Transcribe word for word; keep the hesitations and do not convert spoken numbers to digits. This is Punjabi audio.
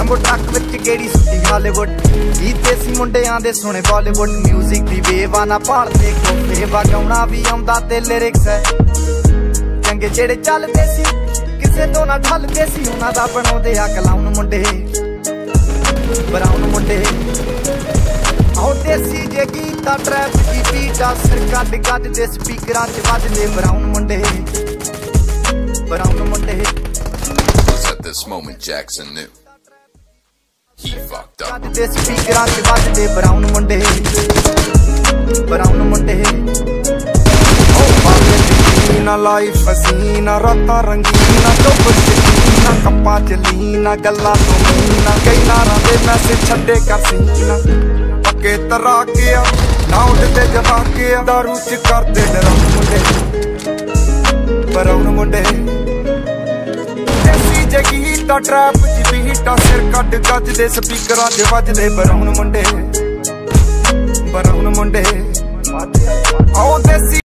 ਵਾਂਗੂ ਟਰੱਕ ਵਿੱਚ ਕਿਹੜੀ ਸੁੱਤੀ ਹਾਲੀਵੁੱਡ। ਇਹ ਦੇਸੀ ਮੁੰਡਿਆਂ ਦੇ ਸੁਣੇ ਬਾਲੀਵੁੱਡ ਮਿਊਜ਼ਿਕ ਦੀ ਵੇਵਾ ਨਾ ਭਾਲਦੇ ਕੋਫੇ ਵਗਾਉਣਾ ਵੀ ਆਉਂਦਾ ਤੇ ਲਿਰਿਕਸ ਹੈ ਚੰਗੇ ਜਿਹੜੇ ਚੱਲਦੇ ਸੀ ਕਿਸੇ ਤੋਂ ਨਾ ਠੱਲਦੇ ਸੀ ਉਹਨਾਂ ਦਾ ਬਣਾਉਂਦੇ ਆ ਕਲਾਉਣ ਮੁੰਡੇ ਬਰਾਉਨ ਮੁੰਡੇ। ਆਹ ਦੇਸੀ ਜੇ ਗੀਤਾ ਟਰੈਪ ਦੀ ਬੀਟ ਆ ਸਿਰ ਕੱਢ ਕੱਢ ਦੇ ਸਪੀਕਰਾਂ 'ਚ ਵੱਜਦੇ ਬਰਾਉਨ ਮੁੰਡੇ ਬਰਾਉਨ ਮੁੰਡੇ। At this moment Jackson knew he fucked up. ਦੇ ਸਪੀਕਰਾਂ 'ਚ ਵੱਜਦੇ ਬਰਾਉਨ ਮੁੰਡੇ ਬਰਾਉਨ ਮੁੰਡੇ। ਨਾ ਲਾਈਫ ਹਸੀਨਾ ਰਾਤਾਂ ਰੰਗੀਨਾ ਚੁੱਪ ਚੀਨਾ ਕੱਪਾਂ ਚ ਲੀਨਾ ਗੱਲਾਂ ਤੋਂ ਮੀਨਾ ਕਈ ਨਾਰਾਂ ਦੇ ਮੈਸੇਜ ਛੱਡੇ ਕਰ ਸੀਨਾ ਪੱਕੇ ਤਰਾ ਕੇ ਆ ਨਾ ਉੱਡਦੇ ਜਵਾ ਕੇ ਆ ਦਾਰੂ ਚ ਕਰਦੇ ਡਰਾਉਣ ਮੁੰਡੇ ਬਰਾਉਨ ਮੁੰਡੇ। ਦੇਸੀ ਜਗੀ ਤਾਂ ਟਰੈਪ ਚ ਬੀਟਾਂ ਸਿਰ ਕੱਢ ਗੱਜਦੇ ਸਪੀਕਰਾਂ 'ਚ ਵੱਜਦੇ ਬਰਾਉਨ ਮੁੰਡੇ ਬਰਾਉਨ ਮੁੰਡੇ। ਆਓ ਦੇਸੀ